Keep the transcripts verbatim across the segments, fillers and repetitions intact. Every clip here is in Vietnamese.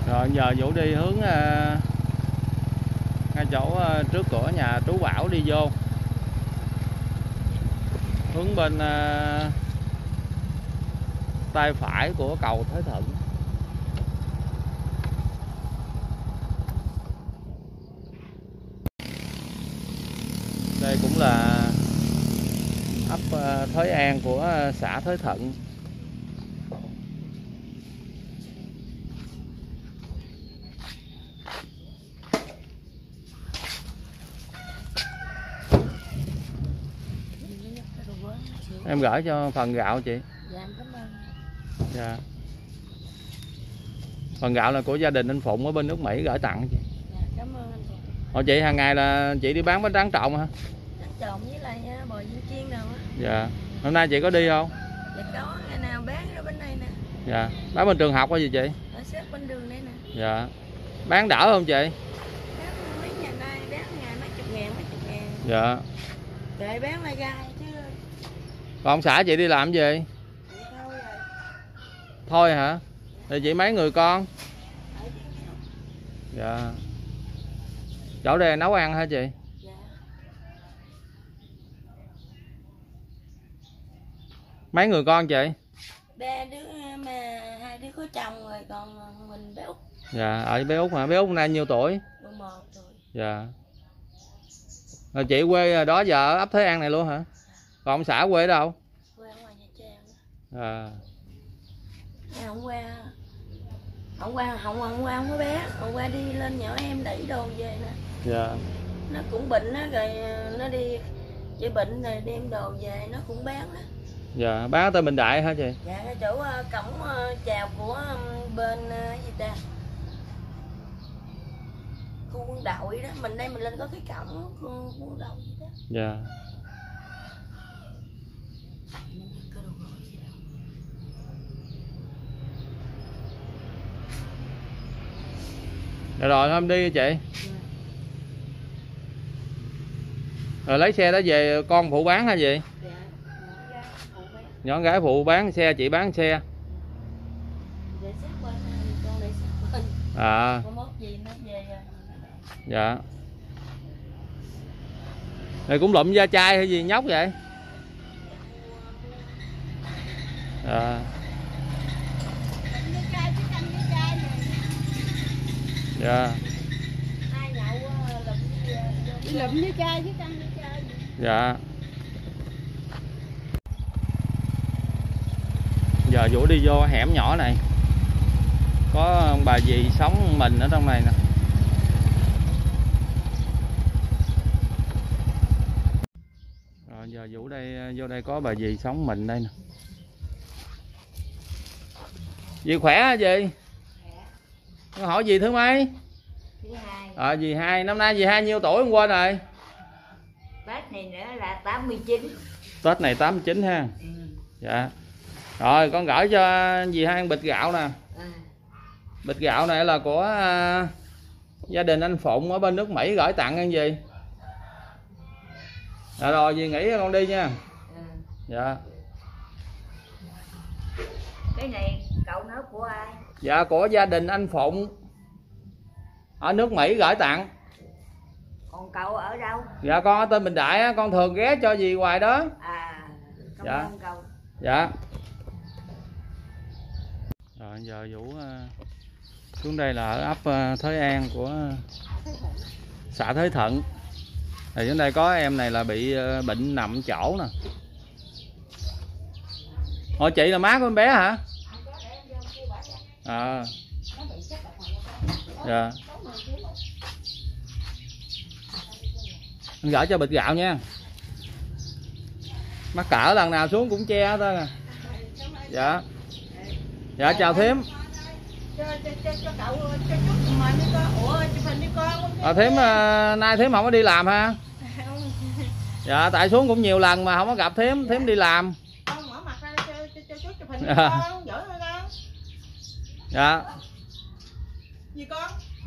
Rồi giờ Vũ đi hướng uh, ngay chỗ uh, trước cửa nhà chú Bảo đi vô. Hướng bên uh, tay phải của cầu Thới Thuận. Đây cũng là ấp uh, Thới An của uh, xã Thới Thuận. Em gửi cho phần gạo chị. Dạ em cảm ơn. Dạ. Phần gạo là của gia đình anh Phụng ở bên nước Mỹ gửi tặng chị. Dạ cảm ơn anh Phụng. Ủa chị hàng ngày là chị đi bán bánh tráng trộn hả? Tráng trộn với lại bò viên chiên nào á. Dạ. Hôm nay chị có đi không? Dạ có, ngày nào bán ở bên đây nè. Dạ. Bán bên trường học hả gì chị? Ở xếp bên đường đây nè. Dạ. Bán đỡ không chị? Bán mấy nhà nay bán ngày mấy chục ngàn, mấy chục ngàn. Dạ. Kệ bán lai gai chứ. Còn xã chị đi làm gì? Vậy thôi rồi. Thôi hả? Thì chị mấy người con? Ở đây. Dạ. Chỗ đây nấu ăn hả chị? Dạ. Mấy người con chị? Ba đứa mà hai đứa có chồng rồi còn mình bé Út. Dạ, ở bé Út hả? Bé Út nay nhiêu tuổi? mười một rồi. Dạ. Rồi chị quê đó giờ ở ấp Thới An này luôn hả? Còn ông xã quê ở đâu? Quê ở ngoài Nha Trang. À. À, hôm qua hôm qua hôm qua hôm qua không có bé, hôm qua đi lên nhỏ em đẩy đồ về nè. Dạ. Nó cũng bệnh á, rồi nó đi chị bệnh rồi đem đồ về nó cũng bán á. Dạ, bán ở tên Bình Đại hả chị? Dạ cái chỗ uh, cổng uh, chào của um, bên uh, gì ta, khu quân đội đó, mình đây mình lên có cái cổng khu quân đội gì đó. Dạ. Dạ rồi hôm đi chị. Rồi lấy xe đó về con phụ bán hả gì? Dạ, Nhỏ gái phụ bán xe, chị bán xe. để xếp bên con để xếp bên. À. Có mốt gì nó về rồi. Dạ. Này cũng lụm da chai hay gì nhóc vậy? À. Dạ. Hai nhậu lụm lụm với chai với canh với chai. Dạ. Giờ Vũ đi vô hẻm nhỏ này. Có bà dì sống mình ở trong này nè. Rồi giờ Vũ đây vô đây có bà dì sống mình đây nè. Dì khỏe hả dì? Khỏe. Hỏi dì thứ mấy? Thứ hai. Ờ à, dì hai, năm nay dì hai nhiêu tuổi hôm qua rồi? Tết này nữa là tám mươi chín. Tết này tám mươi chín ha. Ừ. Dạ. Rồi con gửi cho dì hai bịch gạo nè. À. Bịch gạo này là của uh, gia đình anh Phụng ở bên nước Mỹ gửi tặng anh gì. Dạ rồi dì nghỉ con đi nha. Ừ. Dạ. Cái này cậu nói của ai? Dạ của gia đình anh Phụng ở nước Mỹ gửi tặng. Còn cậu ở đâu? Dạ con ở tên Bình Đại á, con thường ghé cho dì hoài đó. À, cảm dạ. ơn cậu. Dạ. Rồi giờ Vũ uh, xuống đây là ở ấp uh, Thới An của uh, xã Thới Thuận. Thì trên đây có em này là bị uh, bệnh nằm chỗ nè. Ủa chị là má của em bé hả? À. Dạ. Anh gửi cho bịch gạo nha. Mắc cỡ lần nào xuống cũng che thôi à. Dạ. Dạ chào thím. À, thím nay thím không có đi làm ha? Dạ tại xuống cũng nhiều lần mà không có gặp thím, thím đi làm. Dạ. Gì con?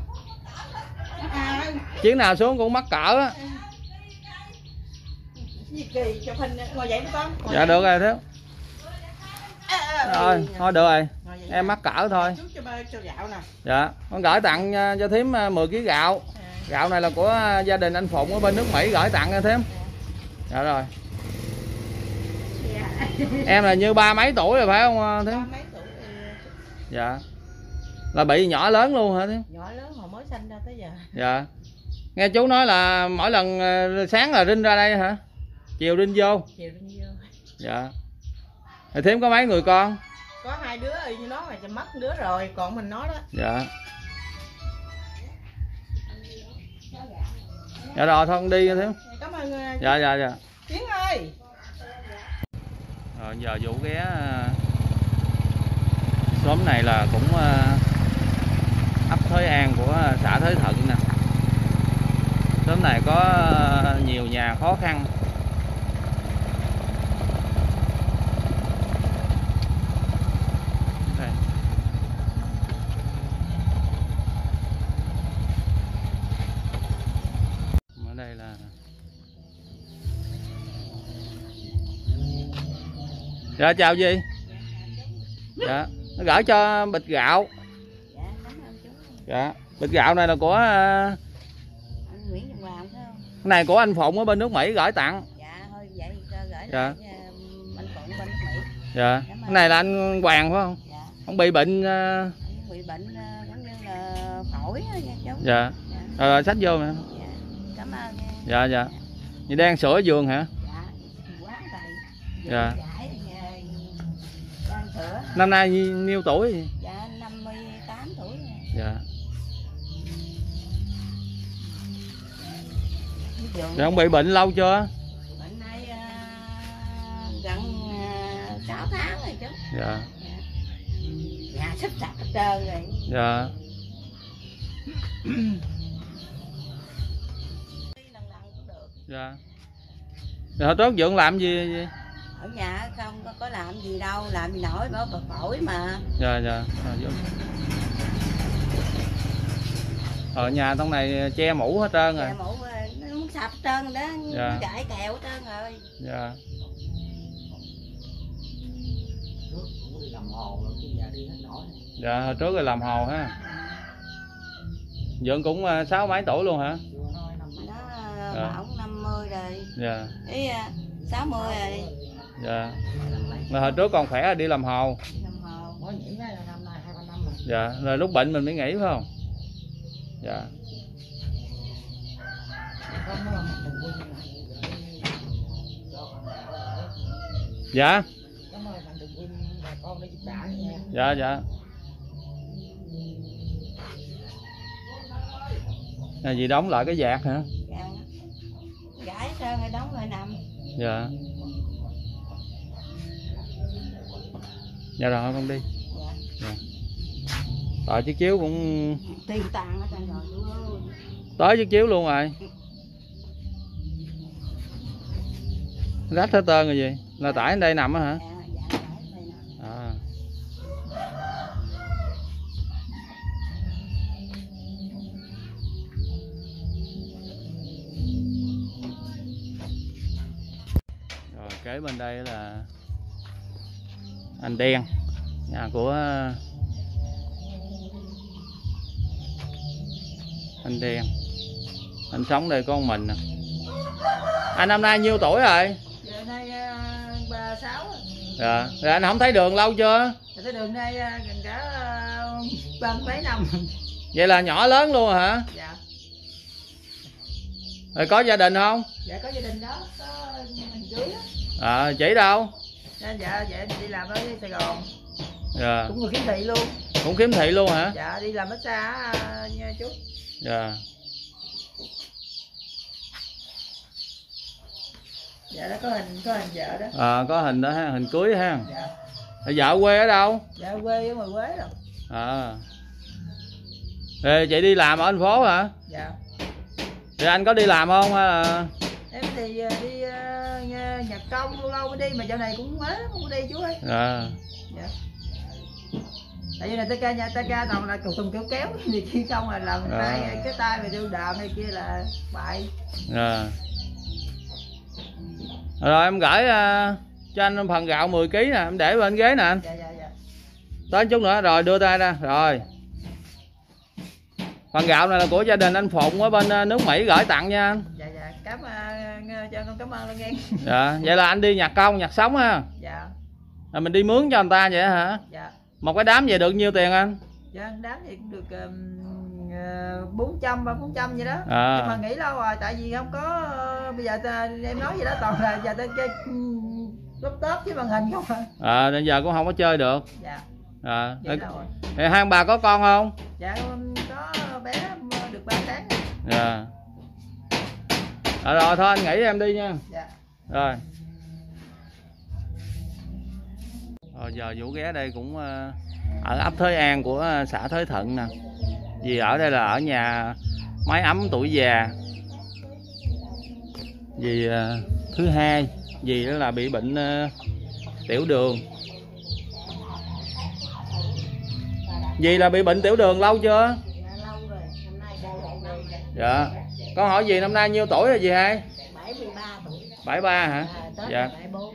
À. Chuyến nào xuống cũng mắc cỡ á. Gì kỳ chụp hình ngồi dậy đi con. Ngồi dạ được rồi thím. À, à, rồi thôi được rồi. Ngồi em mắc cỡ thôi. Trước cho ba cho gạo nè. Dạ, con gửi tặng uh, cho thím uh, mười ký gạo. À. Gạo này là của uh, gia đình anh Phụng ở bên nước Mỹ gửi tặng cho thím. Dạ rồi. Dạ. Em là như ba mấy tuổi rồi phải không thím? Ba mấy tuổi. Dạ. Là bị nhỏ lớn luôn hả thím? Nhỏ lớn hồi mới sinh ra tới giờ. Dạ. Nghe chú nói là mỗi lần uh, sáng là rinh ra đây hả? Chiều rinh vô. Chiều rinh vô. Dạ. Thì thím có mấy người con? Có hai đứa y như nó màจะmất đứa rồi, còn mình nó đó. Dạ. Dạ rồi thôi con đi thím. Cảm ơn. Dạ dạ dạ. Tiến ơi. Rồi giờ Vũ ghé xóm này là cũng ấp Thới An của xã Thới Thuận nè. Xóm này có nhiều nhà khó khăn. Đây. Ở đây là dạ chào gì? Dạ, nó gửi cho bịch gạo. Dạ, cảm ơn chú. Dạ, bịch gạo này là của uh... anh Nguyễn Văn Hoàng phải không? Cái này của anh Phụng ở bên nước Mỹ gửi tặng. Dạ, thôi vậy cho gửi dạ. lại anh Phụng bên nước Mỹ. Dạ, cái này là anh Hoàng phải không? Dạ. Ông bị bệnh uh... Anh bị bệnh giống như là phổi á nha chú. Dạ. Dạ. Rồi xách vô nè. Dạ. Cảm ơn nha. Dạ dạ. Vậy đang sửa giường hả? Dạ. Quá đầy. Dạ. Giải đang sửa. Năm nay nhiêu tuổi? Dạ năm mươi tám tuổi rồi. Dạ. Dạ ông bị bệnh lâu chưa? Bệnh nay uh, gần uh, sáu tháng rồi chú. Dạ. Dạ. Nhà sắp sạch hết trơn rồi. Dạ. Lần lần cũng được. Dạ. Rồi hồi trước Dượng làm gì, gì? Ở nhà không có, có làm gì đâu, làm gì nổi bỏ bật phổi mà. Dạ dạ. Ở nhà trong này che mũ hết trơn rồi. Che mũ nó muốn sập hết trơn rồi đó, dạ. Nó gãy kèo hết trơn rồi. Dạ. Dạ hồi trước rồi làm hồ ha. Dượng cũng sáu mấy tuổi luôn hả? Nó dạ. Ổng năm mươi rồi. Dạ. Ý sáu mươi rồi. Dạ. Mà hồi trước còn khỏe đi làm hồ. Làm hồ. Mới nghỉ ra là năm nay hai ba năm rồi. Dạ, rồi lúc bệnh mình mới nghỉ phải không? Dạ. Dạ. Dạ dạ. Là gì đóng lại cái vạt hả? Dạ. Gãy trơn rồi đóng lại nằm. Dạ. Dạ rồi con đi. Dạ. Dạ. Tại chiếc chiếu cũng tiền tàn hết trơn rồi chú ơi. tới chiếc chiếu luôn rồi. Rách hết trơn rồi gì? Là tải ở đây nằm á hả? Dạ, dạ, tải ở đây nằm. À. Rồi kế bên đây là anh Đen, nhà của anh Đen. Anh sống đây có một mình nè. Anh năm nay nhiêu tuổi rồi? Giờ nay ba mươi sáu. Dạ. Rồi anh không thấy đường lâu chưa? Thấy đường đây gần cả ba mươi mấy năm. Vậy là nhỏ lớn luôn hả? Dạ. Rồi có gia đình không? Dạ có gia đình đó, có mình cưới đó. À, chỉ đâu? Dạ, dạ, dạ đi làm ở Sài Gòn. Dạ. Cũng người khiếm thị luôn. Cũng khiếm thị luôn hả? Dạ đi làm ở xa nha chú. Dạ. Dạ đó có hình có hình vợ đó. À, có hình đó ha, hình cưới ha. Dạ. Rồi vợ quê ở đâu? Dạ quê ở ngoài Quế rồi. À. Rồi chị đi làm ở thành phố hả? Dạ. Thì anh có đi làm không hay là? Em thì đi uh, nhật công lâu lâu mới đi mà dạo này cũng mới không có đi chú ơi. À. Dạ. Tại vì này ta ca nhà ta ca toàn là cầu tùng kéo kéo thì khi không là làm à. tay cái tay mà đưa đàm hay kia là bại. À. Rồi em gửi uh, cho anh phần gạo mười ký nè, em để bên ghế nè anh. Dạ dạ dạ. tới chút nữa rồi đưa tay ra rồi. Phần gạo này là của gia đình anh Phụng ở bên nước Mỹ gửi tặng nha anh. Dạ dạ, cảm ơn, cho con cảm ơn luôn nghe. Dạ, vậy là anh đi nhặt công nhặt sống ha. Dạ. Rồi mình đi mướn cho người ta vậy hả? Dạ. Một cái đám về được nhiêu tiền anh? Dạ, đám thì cũng được um, bốn trăm ba bốn trăm vậy đó. À. Nhưng mà nghỉ lâu rồi tại vì không có uh, bây giờ ta, em nói vậy đó toàn là giờ ta chơi laptop với màn hình không à. À bây giờ cũng không có chơi được. Dạ. À, Vậy đâu rồi. hai ông bà có con không? Dạ có bé được ba tháng. Dạ. À, rồi thôi anh nghỉ em đi nha. Dạ. Rồi. Rồi giờ Vũ ghé đây cũng ở ấp Thới An của xã Thới Thuận nè. Vì ở đây là ở nhà máy ấm tuổi già. Vì thứ hai, vì đó là bị bệnh tiểu đường. Vì là bị bệnh tiểu đường lâu chưa? Dạ lâu rồi, năm nay ba mươi năm. Dạ. Con hỏi gì năm nay nhiêu tuổi rồi gì hai? bảy mươi ba tuổi. bảy mươi ba hả? À, Tết dạ. bảy mươi bốn.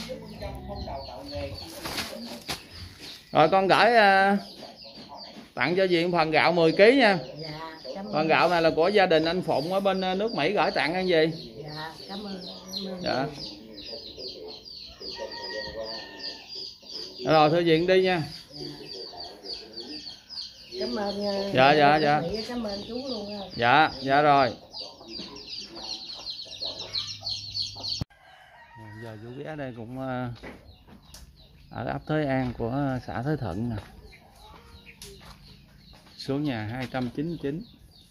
Rồi con gửi uh, tặng cho dì phần gạo mười ký nha. Dạ, cảm ơn. Phần gạo này là của gia đình anh Phụng ở bên nước Mỹ gửi tặng anh gì? Dạ, cảm ơn. Cảm ơn. Dạ. Rồi thưa dì đi nha. Cảm ơn. Dạ dạ dạ. Cảm ơn chú luôn. Dạ, dạ rồi. Giờ chú ghé đây cũng ở ấp Thới An của xã Thới Thuận nè. Số nhà hai trăm chín mươi chín.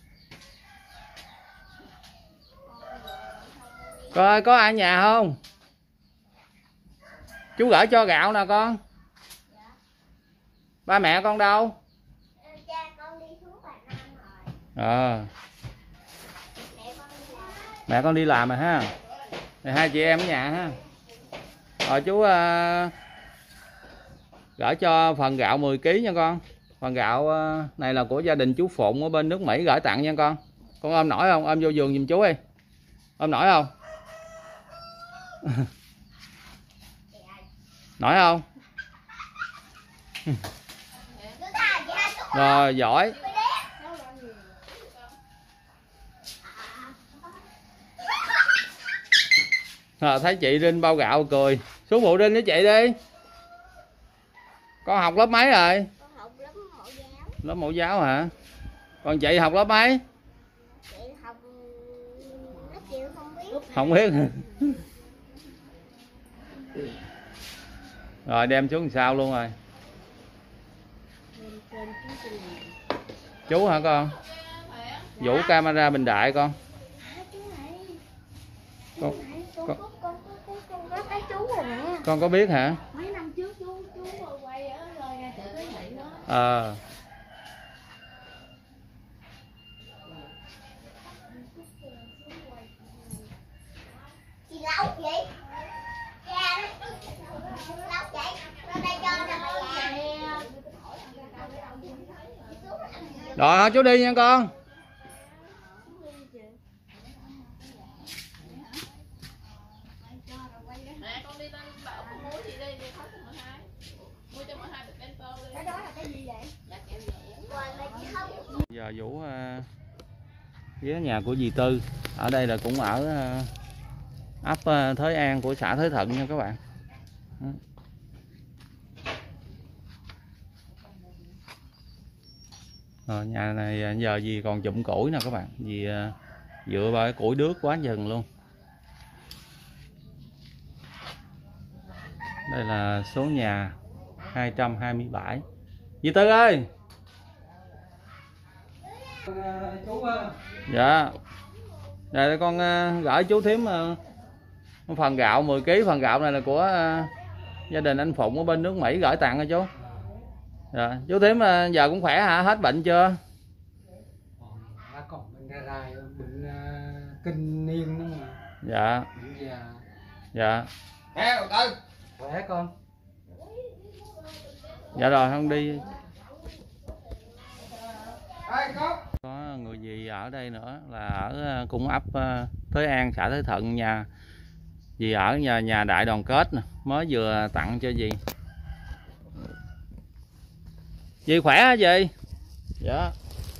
Coi có ai ở nhà không? Chú gửi cho gạo nè con. Ba mẹ con đâu? À. Mẹ con đi làm rồi ha. Rồi hai chị em ở nhà ha. Rồi chú uh, gửi cho phần gạo mười ký nha con. Phần gạo uh, này là của gia đình chú Phụng ở bên nước Mỹ gửi tặng nha con. Con ôm nổi không? Ôm vô giường giùm chú đi. Ôm nổi không? Nổi không? Rồi giỏi. À, thấy chị Rinh bao gạo cười. Xuống phụ Rinh với chị đi. Con học lớp mấy rồi? Con học lớp mẫu giáo. Lớp mẫu giáo hả? Còn chị học lớp mấy? Chị học lớp chị không biết. Không biết. Rồi đem xuống sao luôn rồi. Chú hả con? Vũ camera Bình Đại con. Con, con, con có cái chú rồi nè. con có biết hả? Mấy năm trước chú chú quay ở rồi chợ Thới Thuận đó. Ờ. Chị lâu vậy? Lâu vậy? Lên đây cho nè bà già. Rồi chú đi nha con. Giờ Vũ uh, ghé nhà của dì Tư. Ở đây là cũng ở uh, ấp uh, Thới An của xã Thới Thuận nha các bạn. Rồi, nhà này giờ dì còn chụm củi nè các bạn. Dì uh, dựa vào cái củi đước quá chừng luôn. Đây là số nhà hai trăm hai mươi bảy. Dì Tư ơi. Chú Dạ. Đây con uh, gửi chú thím uh, phần gạo mười ký. Phần gạo này là của uh, gia đình anh Phụng ở bên nước Mỹ gửi tặng cho chú. Dạ. Chú thím uh, giờ cũng khỏe hả? Hết bệnh chưa? Đã còn bệnh gai gai, bệnh uh, kinh niên đó mà. Dạ. Bệnh già. Dạ. Theo Tư. Khỏe con. Dạ rồi không đi. Ê, có người dì ở đây nữa là ở cung ấp Thới An xã Thới Thuận nhà dì ở nhà nhà đại đoàn kết nè, mới vừa tặng cho dì. Dì khỏe hả dì? Dạ.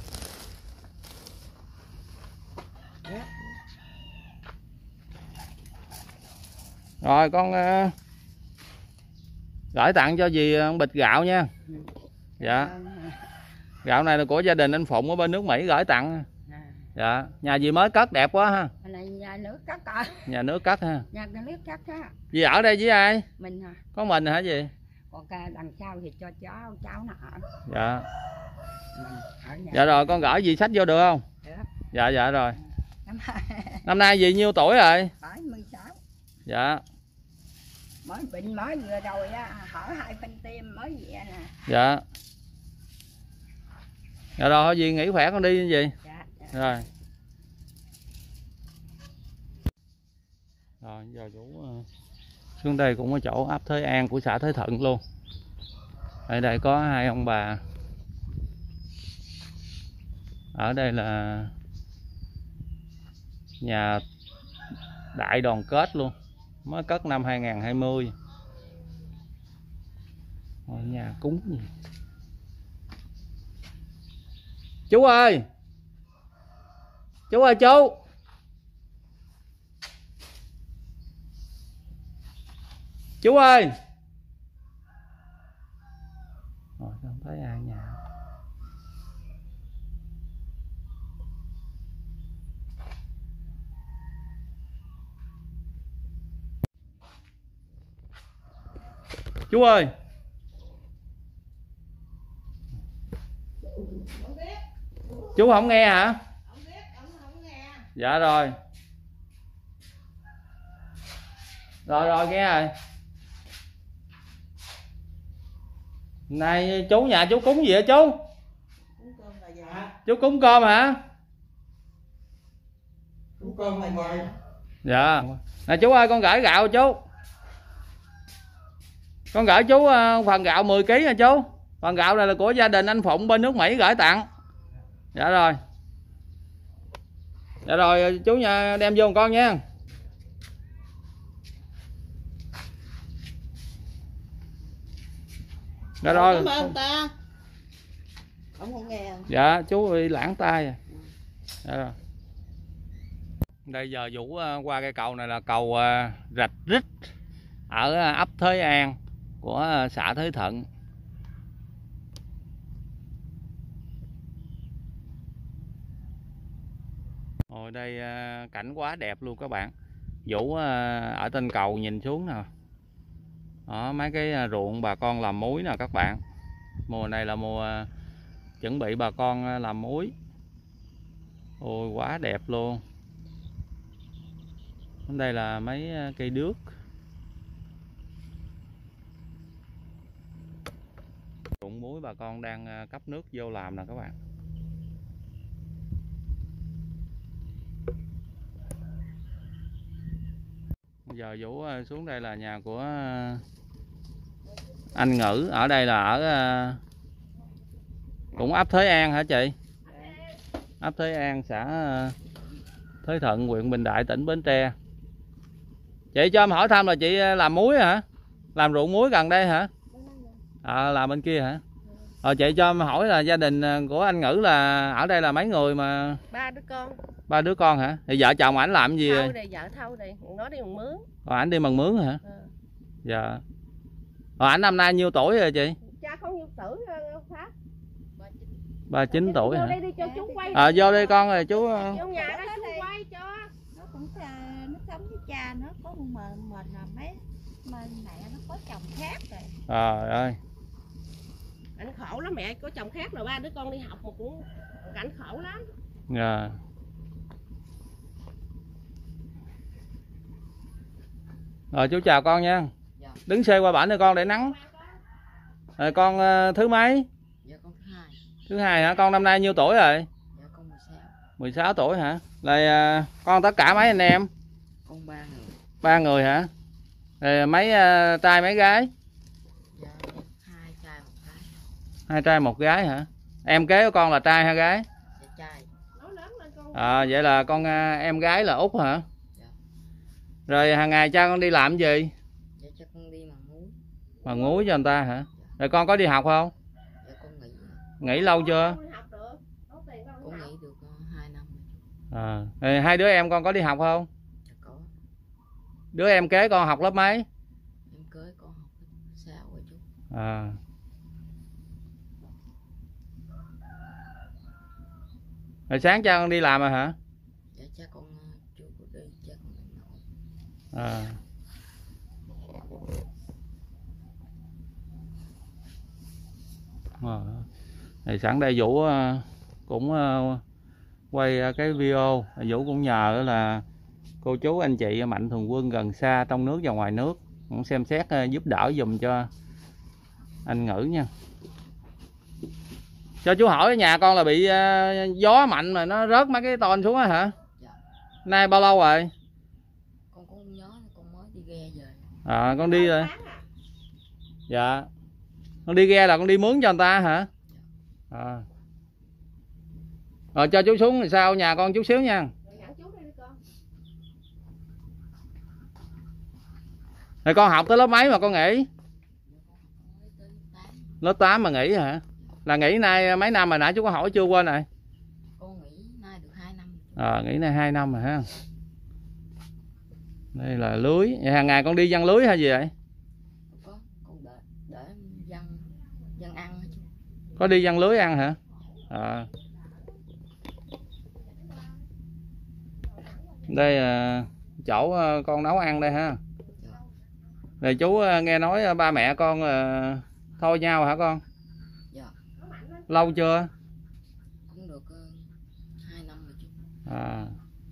Rồi con uh, gửi tặng cho dì bịch gạo nha. Dạ. Gạo này là của gia đình anh Phụng ở bên nước Mỹ gửi tặng. Dạ. Nhà dì mới cất đẹp quá ha. Nhà nước cất à. Nhà nước cất ha. Nhà nước cất á. Dì ở đây với ai? Mình hả? Có mình hả dì? Còn cái đằng sau thì cho cháu, cháu nó ở. Dạ. Ở nhà. Dạ rồi con gửi dì sách vô được không? Được. Dạ dạ rồi. Năm nay dì nhiêu tuổi rồi? bảy mươi sáu. Dạ. Mới bệnh mới vừa rồi á, hỏi hai phân tim mới về nè. Dạ. Dạ rồi thôi dì nghỉ khỏe con đi như gì? Dạ, dạ. Rồi. Rồi giờ chú uh, xuống đây cũng có chỗ ấp Thới An của xã Thới Thuận luôn. Ở đây có hai ông bà. Ở đây là nhà đại đoàn kết luôn, mới cất năm hai nghìn không trăm hai mươi. Ở nhà cúng gì? Chú ơi, chú ơi chú, chú ơi. Rồi không thấy ai nhà. Chú ơi. Chú không nghe hả? Dạ rồi. Rồi rồi nghe rồi. Này chú nhà chú cúng gì hả chú? Chú cúng cơm hả? Cúng cơm là vậy. Dạ. Nè chú ơi con gửi gạo chú. Con gửi chú phần gạo mười ký nha chú. Phần gạo này là của gia đình anh Phụng bên nước Mỹ gửi tặng. Dạ rồi. Dạ rồi chú nhà đem vô con nha. Dạ rồi. Cảm ơn ta. Ông không nghe. Dạ chú bị lãng tai à. Dạ rồi. Đây giờ Vũ qua cây cầu này là cầu Rạch Rít ở ấp Thới An của xã Thới Thuận. Hồi đây cảnh quá đẹp luôn các bạn. Vũ ở trên cầu nhìn xuống nè. Đó, mấy cái ruộng bà con làm muối nè các bạn. Mùa này là mùa chuẩn bị bà con làm muối. Ôi quá đẹp luôn. Đây là mấy cây đước. Ruộng muối bà con đang cấp nước vô làm nè các bạn. Giờ Vũ xuống đây là nhà của anh Ngữ. Ở đây là ở cũng ấp Thới An hả chị? Ấp Thới An, xã Thới Thuận, huyện Bình Đại, tỉnh Bến Tre. Chị cho em hỏi thăm là chị làm muối hả? Làm ruộng muối gần đây hả? À, làm bên kia hả? Rồi chị cho em hỏi là gia đình của anh Ngữ là ở đây là mấy người mà? Ba đứa con. Ba đứa con hả? Thì vợ chồng ảnh làm gì? Thâu đây, vợ thâu đây, nó đi bằng mướn. Rồi ảnh đi bằng mướn hả? Ừ. Dạ. Rồi ảnh năm nay nhiêu tuổi rồi chị? Cha không nhiêu tuổi Pháp. ba mươi chín tuổi hả? Vô đây đi cho chú quay. À vô đây con rồi chú. Vô nhà đó chú quay cho. Nó cũng nó sống với cha nó có một mình mình là mấy mình mẹ nó có chồng khác rồi. Trời ơi. Ảnh khổ lắm, mẹ có chồng khác rồi, ba đứa con đi học mà cũng cảnh khổ lắm. Dạ. Rồi chú chào con nha. Dạ. Đứng xe qua bển rồi con để nắng. Rồi con uh, thứ mấy? Dạ con thứ hai. Thứ hai hả? Con năm nay nhiêu tuổi rồi? Dạ con mười sáu. mười sáu tuổi hả? Là uh, con tất cả mấy anh em? Con ba người. Ba người hả? Rồi mấy uh, trai mấy gái? Dạ hai trai một gái. Hai trai một gái hả? Em kế của con là trai hay gái? Dạ trai. À, vậy là con uh, em gái là út hả? Dạ. Rồi hàng ngày cha con đi làm gì? Dạ cho con đi bằng muối. Bằng muối cho người ta hả? Rồi con có đi học không? Dạ con nghỉ. Nghỉ lâu chưa? Cũng nghỉ được hai năm. À, hai đứa em con có đi học không? Dạ có. Đứa em kế con học lớp mấy? Em kế con học sao rồi chú? À. Rồi sáng cha con đi làm rồi hả? Dạ cha con chưa có đi, cha con đi nội. À. À. Thì sẵn đây Vũ cũng quay cái video, Vũ cũng nhờ là cô chú anh chị mạnh thường quân gần xa trong nước và ngoài nước cũng xem xét giúp đỡ dùm cho anh Ngữ nha. Cho chú hỏi nhà con là bị gió mạnh rồi nó rớt mấy cái tôn xuống á hả? Dạ. Nay bao lâu rồi? Con cũng không nhớ, con mới đi ghe về. À con đi rồi. Dạ. Con đi ghe là con đi mướn cho người ta hả? À. Rồi cho chú xuống thì sao nhà con chút xíu nha. Rồi con học tới lớp mấy mà con nghỉ? Lớp tám mà nghỉ hả? Là nghỉ nay mấy năm rồi nãy chú có hỏi chưa quên rồi? Con nghỉ nay được hai năm. À, nghỉ nay hai năm rồi ha. Đây là lưới. Vậy hàng ngày con đi giăng lưới hay gì vậy? Có, con để để dân dân ăn chứ. Có đi giăng lưới ăn hả? À. Đây là chỗ con nấu ăn đây ha. Rồi chú nghe nói ba mẹ con thôi nhau hả con? Dạ. Lâu chưa? Cũng được uh, hai năm rồi chú. À.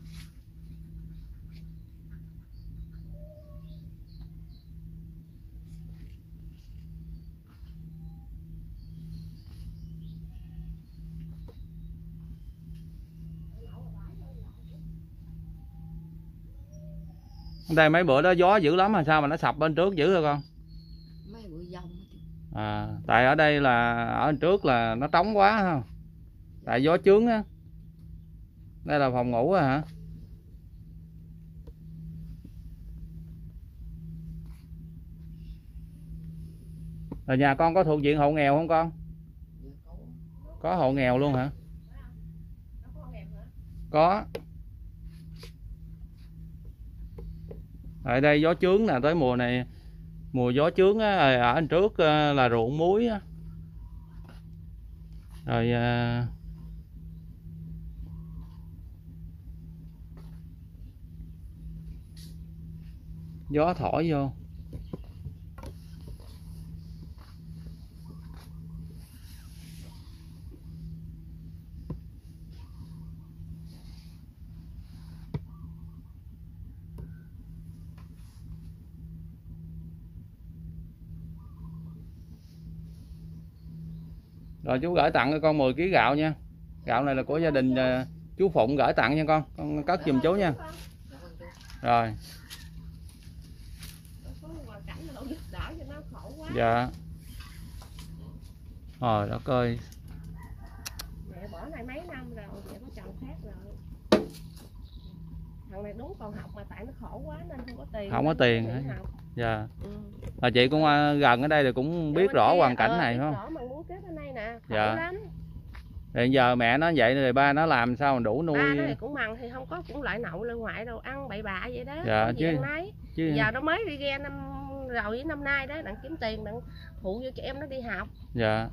Đây mấy bữa đó gió dữ lắm mà sao mà nó sập bên trước dữ rồi con? Mấy bữa dông á chú. À, tại ở đây là ở bên trước là nó trống quá ha. Tại gió chướng á. Đây là phòng ngủ hả? Rồi nhà con có thuộc diện hộ nghèo không con? Có hộ nghèo luôn hả? Có. Ở đây gió chướng nè, tới mùa này mùa gió chướng á, ở bên trước là ruộng muối á. Rồi à, gió thổi vô. Rồi chú gửi tặng cho con mười ký gạo nha. Gạo này là của gia đình uh, chú Phụng gửi tặng nha con. Con cất giùm chú nha. Rồi. Dạ. Rồi đất ơi. Mẹ bỏ này mấy năm rồi, mẹ có chồng khác rồi. Thằng này đúng còn học mà tại nó khổ quá nên không có tiền. Không có tiền hả? Dạ. Ừ. Là chị cũng gần ở đây thì cũng biết rõ hoàn cảnh ờ, này phải không? Rõ mà muốn kế bên đây nè, khổ dạ. lắm. Thì giờ mẹ nó vậy rồi ba nó làm sao mà đủ nuôi? Ba nó thì cũng mần thì không có cũng lại nậu lại ngoại đâu, ăn bậy bạ vậy đó. Dạ chứ. chứ. Giờ nó mới đi ghe năm rồi với năm nay đó, đặng kiếm tiền đặng phụ cho chị em nó đi học. Dạ.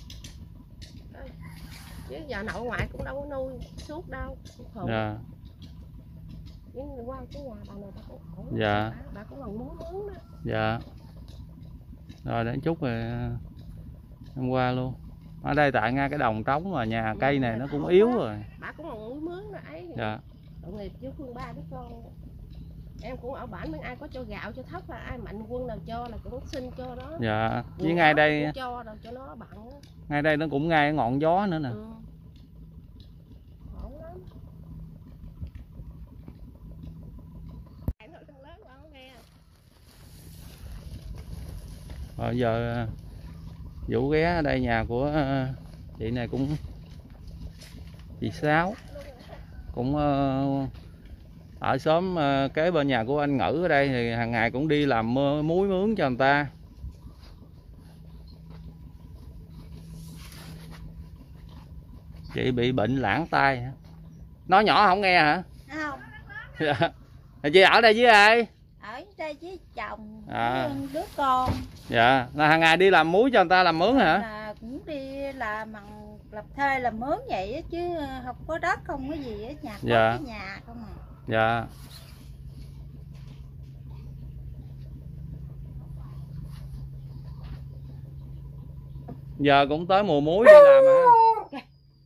Chứ giờ nội ngoại cũng đâu có nuôi suốt đâu. Phụ. Dạ. Nhưng qua cái nhà bà này bà cũng khổ. Dạ. Bà, bà cũng còn muốn muốn đó. Dạ. Rồi đến chút rồi hôm qua luôn. Ở đây tại ngay cái đồng trống mà nhà cây này nó cũng yếu rồi. Bà cũng còn muốn mướn đó ấy. Dạ. Tội nghiệp chứ Phương ba đứa con. Em cũng ở bản bên ai có cho gạo cho thóc là ai mạnh quân nào cho là cũng xin cho đó. Dạ. Với ngay đây cho đâu cho nó bận. Ngay đây nó cũng ngay ngọn gió nữa nè. Ừ. Khổ lắm. Rồi giờ Vũ ghé ở đây nhà của chị này cũng chị Sáu cũng ở xóm kế bên nhà của anh Ngữ ở đây thì hàng ngày cũng đi làm muối mướn cho người ta. Chị bị bệnh lãng tai hả? Nói nhỏ không nghe hả? Không, Dạ. Chị ở đây với ai? ở đây với chồng, À. với đứa con. Dạ, là hàng ngày đi làm muối cho người ta làm mướn hả? Là cũng đi làm bằng lập thuê làm mướn vậy á, chứ không có đất không có gì ở nhà, có Dạ. cái nhà không à. Dạ. Giờ cũng tới mùa muối đi làm hả?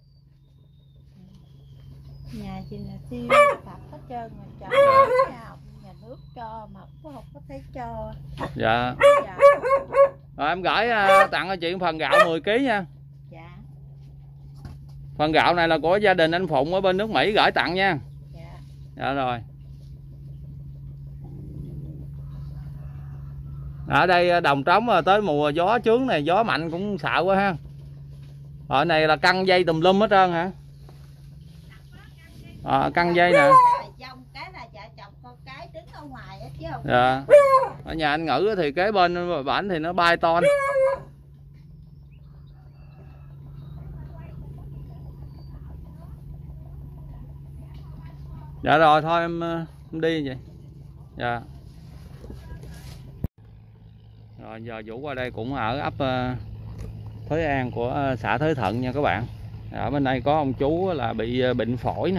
Nhà chị là tiêu tập hết trơn mà chồng nhà, nhà nước cho mà cũng không có thấy cho. Dạ. Dạ. Rồi em gửi uh, tặng cho chị phần gạo mười ký nha. Dạ. Phần gạo này là của gia đình anh Phụng ở bên nước Mỹ gửi tặng nha. Dạ. Dạ rồi. Ở đây đồng trống tới mùa gió chướng này, gió mạnh cũng sợ quá ha. Ở này là căng dây tùm lum hết trơn hả? À, căng dây nè. Dòng cái là vợ chồng con cái đứng ở ngoài á chứ không. Dạ. Ở nhà anh Ngữ thì kế bên bển thì nó bay ton. Dạ rồi thôi em, em đi vậy. Dạ. Rồi giờ Vũ qua đây cũng ở ấp uh, Thới An của uh, xã Thới Thuận nha các bạn. Ở bên đây có ông chú là bị uh, bệnh phổi nè.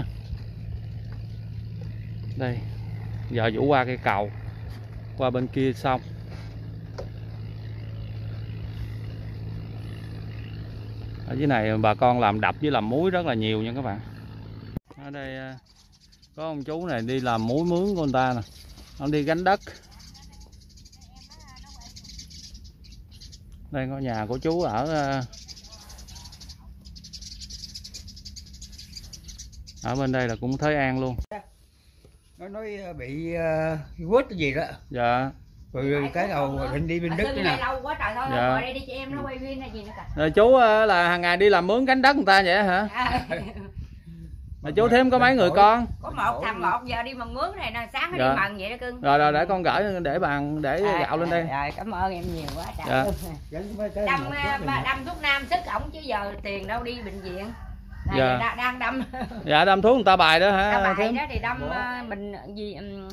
Đây. Giờ Vũ qua cây cầu, qua bên kia xong. Ở dưới này bà con làm đập với làm muối rất là nhiều nha các bạn. Ở đây uh, có ông chú này đi làm muối mướn của người ta nè. Ông đi gánh đất. Đây có nhà của chú ở ở bên đây là cũng Thới An luôn. Nó nói bị uh, quýt cái gì đó. Dạ. Rồi cái đầu định đi bên Đức nữa nè. Lâu quá trời thôi, Dạ. ngồi đây đi chị em nó quay phim hay gì nữa cả. Rồi chú uh, là hàng ngày đi làm mướn gánh đất người ta vậy hả? À, Mà chú thêm có mấy người con? có một thằng một giờ đi mà mướn này nè, sáng nó Dạ. đi mần vậy đó cưng. Rồi rồi để con gửi để bàn để À, gạo lên đây. Rồi cảm ơn em nhiều quá trời. Dạ. Đâm uh, đâm thuốc nam sức ổng chứ giờ tiền đâu đi bệnh viện. Này Dạ. đang, đang đâm. Dạ đâm thuốc người ta bài đó hả? Đâm bài Thím? đó thì đâm uh, mình gì um,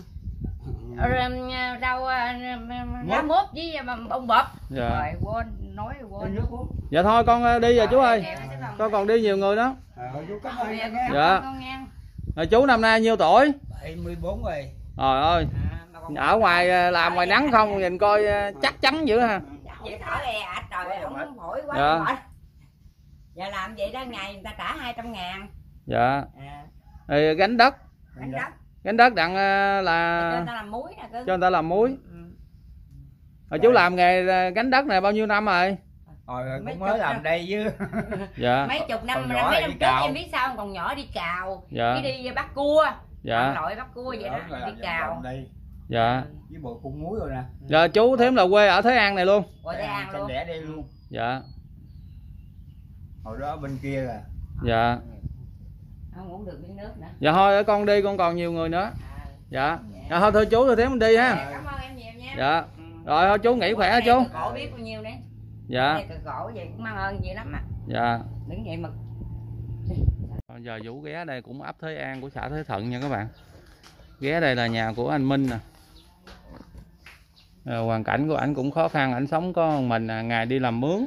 rau lá mốt với bông bọt. Dạ. Rồi quên nói quên. Dạ thôi con đi rồi chú ơi. Con còn đi nhiều người đó. Dạ. Rồi chú năm nay nhiêu tuổi? bảy mươi bốn rồi. Trời ơi. Ở ngoài làm ngoài nắng không nhìn coi chắc chắn dữ ha. Vậy thở è ạch trời ổng phổi quá Dạ. mệt. Giờ làm vậy đó ngày người ta trả hai trăm ngàn. Dạ. À, Rồi gánh đất. gánh đất. Gánh đất đặng Cho là người ta làm muối nè cưng. cho người ta làm muối. Ừ. Rồi chú làm nghề gánh đất này bao nhiêu năm rồi? Rồi Mấy cũng mới chục làm năm. đây chứ. Dạ. Mấy chục năm Còn mấy nhỏ năm đi trước cào. em biết sao không? Còn nhỏ đi cào. Dạ. Cái đi bắt cua. Dạ. Nội bắt cua vậy đó, đi cào. Đây Dạ. với bộ cung muối rồi nè. Giờ chú Thím là quê ở Thới An này luôn. Rồi để ăn luôn. Đẻ đây luôn. Dạ. Hồi đó bên kia là. Dạ. Không uống được miếng nước nữa. Dạ thôi con đi con còn nhiều người nữa. À, Dạ. Dạ thôi thưa chú, thưa Thím mình đi ha. cảm ơn em nhiều nha. Dạ. Rồi thôi chú nghỉ khỏe chú. Cổ biết bao nhiêu đấy. Dạ. Này cực cổ vậy cũng mang ơn gì lắm á. Dạ. Đứng vậy mà. Bây giờ Vũ ghé đây cũng ấp Thới An của xã Thới Thuận nha các bạn. Ghé đây là nhà của anh Minh nè. À, hoàn cảnh của ảnh cũng khó khăn, ảnh sống có một mình à, ngày đi làm mướn.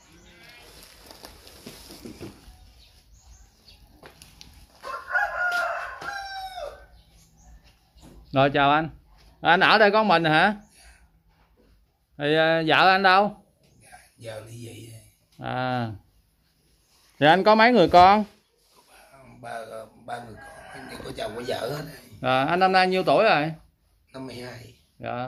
Rồi chào anh. Anh ở đây có mình hả? Thì à, vợ anh đâu? Giờ đi vậy À. Thì anh có mấy người con? ba ba người con, chỉ có chồng có vợ hết. À, anh năm nay nhiêu tuổi rồi? Năm mươi hai. Dạ.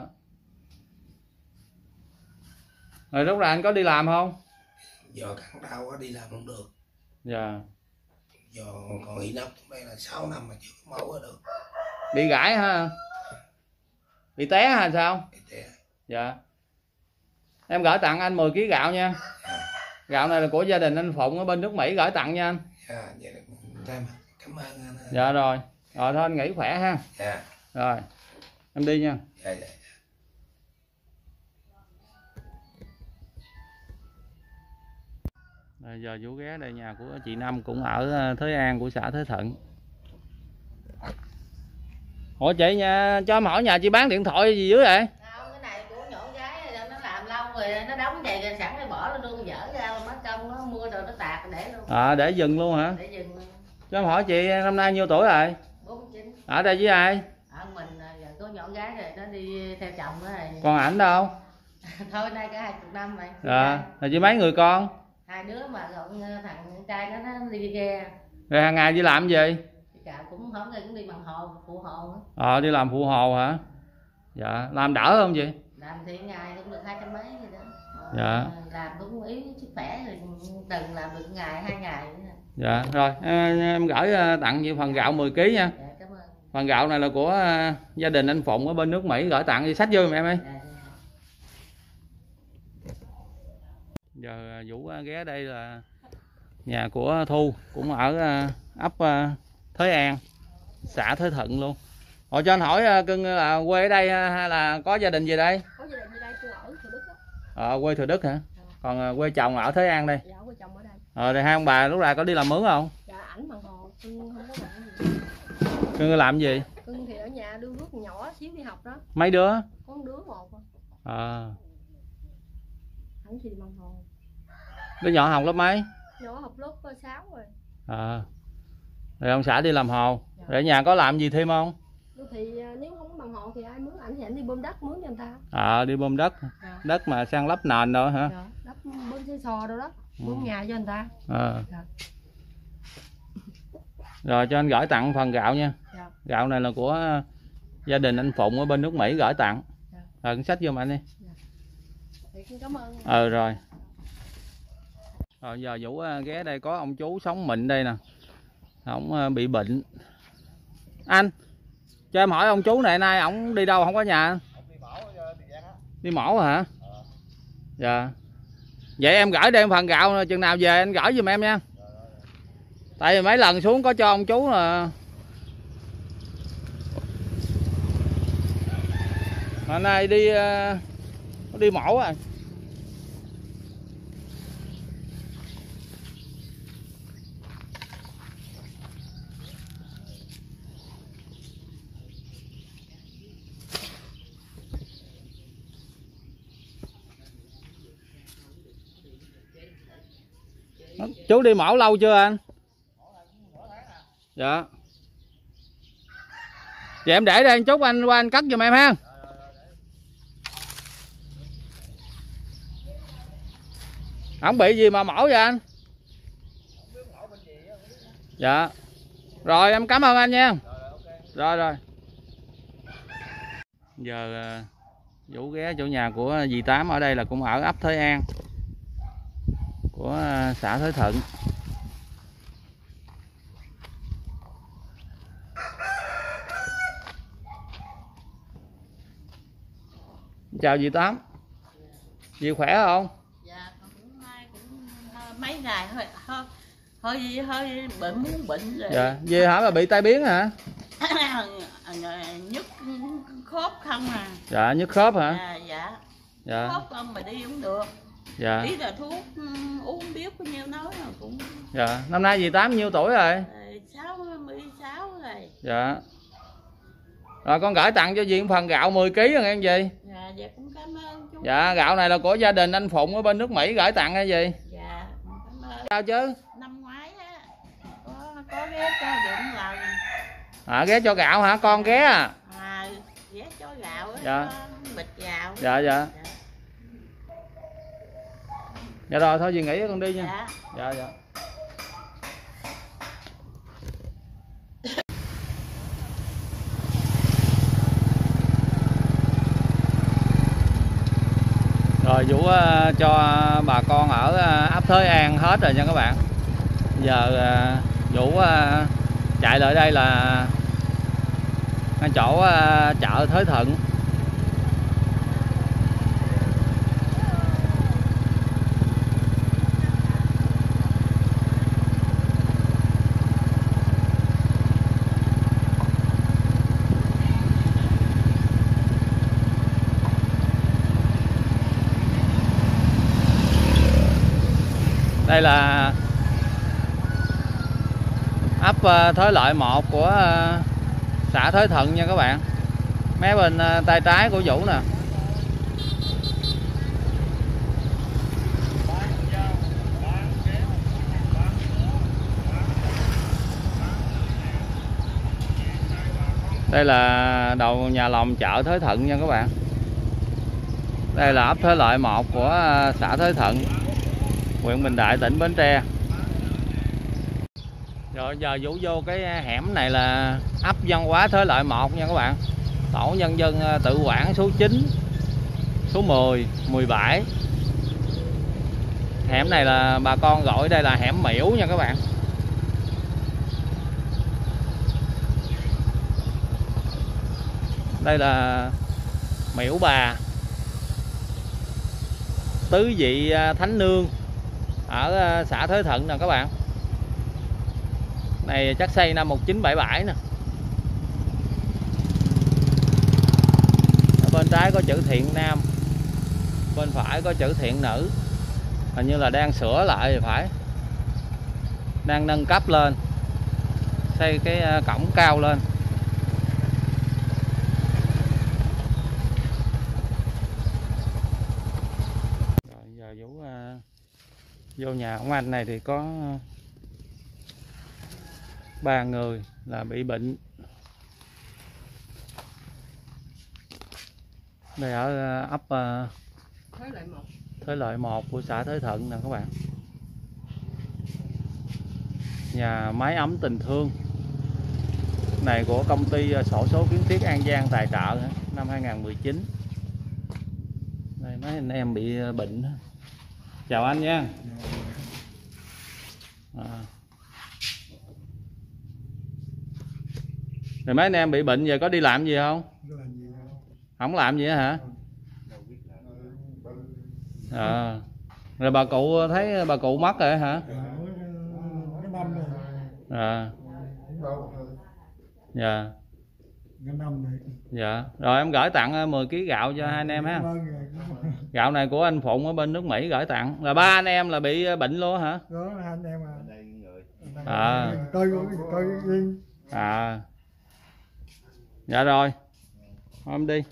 Rồi lúc này anh có đi làm không? Giờ cắn đau quá đi làm không được. Dạ. Giờ còn nghỉ nóc đây là sáu năm mà chưa có máu ở được. Bị gãi ha? Bị té hay sao? Để té. Dạ. Em gửi tặng anh mười ký gạo nha. Gạo này là của gia đình anh Phụng ở bên nước Mỹ gửi tặng nha anh. Dạ, vậy là thay mặt cảm ơn anh. Dạ rồi. Rồi thôi anh nghỉ khỏe ha. Dạ. Rồi. Em đi nha. Dạ dạ. Rồi giờ Vũ ghé đây nhà của chị Năm cũng ở Thới An của xã Thới Thuận. Ủa chị nha, cho em hỏi nhà chị bán điện thoại gì dưới vậy? Không, cái này của nhỏ gái rồi, nó làm lâu rồi nó đóng vậy rồi sẵn nó bỏ nó luôn dở ra mất công nó mua rồi nó tạt để luôn. À để dừng luôn hả? Để dừng luôn. Cho em hỏi chị năm nay nhiêu tuổi rồi? bốn mươi chín. Ở đây với ai? Ở mình giờ có nhỏ gái rồi nó đi theo chồng nó rồi. Còn ảnh đâu? Thôi nay cả hai chục năm rồi. Dạ. Rồi chị mấy người con? Hai đứa mà còn thằng trai nó nó đi ghe. Rồi hàng ngày đi làm gì? Cả cũng không rồi cũng đi bằng hồ, phụ hồ nữa. Ờ đi làm phụ hồ hả? Dạ, làm đỡ không chị? Làm thì ngày cũng được hai trăm mấy gì đó. Ờ, dạ. Làm cũng yếu sức khỏe rồi từng làm được ngày hai ngày nữa. Dạ, rồi em gửi tặng như phần gạo mười ký nha. Dạ, cảm ơn. Phần gạo này là của gia đình anh Phụng ở bên nước Mỹ gửi tặng, đi sách vô em ơi. Dạ, dạ. Giờ Vũ ghé đây là nhà của Thu, cũng ở ấp Thới An, xã Thới Thuận luôn. Hồi cho anh hỏi cưng là quê ở đây hay là có gia đình gì đây? Có gia đình ở đây, tôi ở Thủ Đức đó. Ờ, quê Thừa Đức hả? Còn quê chồng ở Thới An đây. Dạ, quê chồng ở đây. Ờ, đây hai ông bà lúc này có đi làm mướn không? Dạ, ảnh bằng hồ, cưng không có làm gì. Cưng làm gì? Cưng thì ở nhà đưa rước nhỏ xíu đi học đó. Mấy đứa? Có một đứa một thôi. Ờ. Ảnh thì bằng hồ. Đứa nhỏ học lớp mấy? Nhỏ học lớp sáu rồi. Ờ. Rồi ông xã đi làm hồ. Dạ. Rồi ở nhà có làm gì thêm không? Thì nếu không có bằng hồ thì ai mướn ảnh thì ảnh đi bơm đất mướn cho người ta. Ờ, đi bơm đất. Dạ. Đất mà sang lấp nền đó hả? Dạ, đất bơm xe sò đâu đó, bơm Ừ. nhà cho người ta. Ờ. Dạ. Rồi cho anh gửi tặng phần gạo nha. Dạ. Gạo này là của gia đình anh Phụng ở bên nước Mỹ gửi tặng. Dạ. Rồi sách vô mà anh đi. Thì cảm ơn. Ờ rồi. Rồi giờ Vũ ghé đây có ông chú sống mịn đây nè. Ông bị bệnh. Anh, cho em hỏi ông chú này nay ổng đi đâu không có nhà? Đi mổ hả? Dạ. Vậy em gửi đem phần gạo chừng nào về anh gửi giùm em nha. Tại vì mấy lần xuống có cho ông chú là mà nay đi đi mổ à. Chú đi mổ lâu chưa anh? Dạ. Vậy em để đây anh chút anh qua anh cắt giùm em ha. Không bị gì mà mổ vậy anh? Dạ. Rồi em cảm ơn anh nha. Rồi rồi. Giờ Vũ ghé chỗ nhà của dì Tám ở đây là cũng ở ấp Thới An của xã Thới Thuận. Chào dì Tám. Dì khỏe không? Dạ cũng nay cũng mấy ngày hơi hơi hơi, hơi bệnh muốn bệnh rồi. Dạ, dì hả là bị tai biến hả? Nhức khớp không à. Dạ, nhức khớp hả? Dạ dạ. Dạ. Khớp không mà đi không được. Dạ. Ý là thuốc uống biết bao nhiêu nói rồi cũng. Dạ, năm nay dì Tám nhiêu tuổi rồi? sáu mươi sáu rồi. Dạ. Rồi con gửi tặng cho dì phần gạo mười ký rồi nghe gì? Dạ, dạ cũng cảm ơn chú. Dạ, gạo này là của gia đình anh Phụng ở bên nước Mỹ gửi tặng hay gì? Dạ, cảm ơn. Sao chứ? Năm ngoái á có có ghé cho được lần. À, ghé cho gạo hả? Con ghé à? À, ghé cho gạo á, Dạ. cho bịch gạo. Dạ dạ. Dạ rồi thôi dì nghỉ con đi nha. Dạ. Dạ dạ. Rồi Vũ uh, cho bà con ở uh, ấp Thới An hết rồi nha các bạn. Giờ uh, Vũ uh, chạy lại đây là ngay chỗ uh, chợ Thới Thuận. Đây là ấp Thới Lợi một của xã Thới Thuận nha các bạn. Mé bên tay trái của Vũ nè. Đây là đầu nhà lòng chợ Thới Thuận nha các bạn. Đây là ấp Thới Lợi một của xã Thới Thuận, huyện Bình Đại, tỉnh Bến Tre. Rồi giờ Vũ vô cái hẻm này là ấp Văn Hóa Thới Lợi một nha các bạn. Tổ nhân dân tự quản số chín, số mười, mười bảy. Hẻm này là bà con gọi đây là hẻm Miễu nha các bạn. Đây là Miễu Bà, tứ vị Thánh Nương ở xã Thới Thuận nè các bạn. Này chắc xây năm một nghìn chín trăm bảy mươi bảy nè. Ở bên trái có chữ Thiện Nam, bên phải có chữ Thiện Nữ. Hình như là đang sửa lại thì phải, đang nâng cấp lên, xây cái cổng cao lên. Rồi giờ Vũ uh, vô nhà ông anh này thì có ba người là bị bệnh. Đây ở ấp uh, Thới Lợi một. Thới Lợi một của xã Thới Thuận nè các bạn. Nhà máy ấm tình thương này của công ty sổ số kiến thiết An Giang tài trợ năm hai nghìn không trăm mười chín. Đây mấy anh em bị bệnh. Chào anh nha. À. Rồi mấy anh em bị bệnh giờ có đi làm gì không? Không làm gì hả? À. Rồi bà cụ thấy bà cụ mất rồi hả? À. Dạ. Dạ. Rồi em gửi tặng mười ký gạo cho hai anh em ha. Gạo này của anh Phụng ở bên nước Mỹ gửi tặng. Là ba anh em là bị bệnh luôn hả? Đó là anh em à. À. Coi coi À. Dạ rồi. Hôm đi.